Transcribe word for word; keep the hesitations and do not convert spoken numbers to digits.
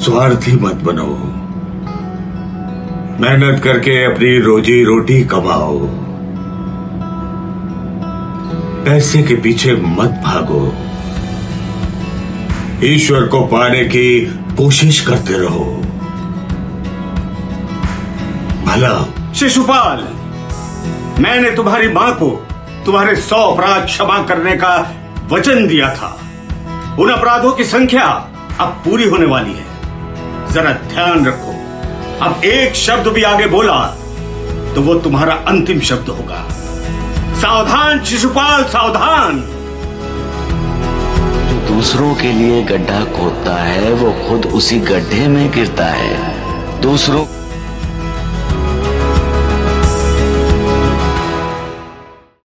स्वार्थी मत बनो। मेहनत करके अपनी रोजी रोटी कमाओ। पैसे के पीछे मत भागो। ईश्वर को पाने की कोशिश करते रहो। भला शिशुपाल, मैंने तुम्हारी मां को तुम्हारे सौ अपराध क्षमा करने का वचन दिया था। उन अपराधों की संख्या अब पूरी होने वाली है। जरा ध्यान रखो, अब एक शब्द भी आगे बोला तो वो तुम्हारा अंतिम शब्द होगा। सावधान शिशुपाल, सावधान। जो दूसरों के लिए गड्ढा खोदता है वो खुद उसी गड्ढे में गिरता है। दूसरों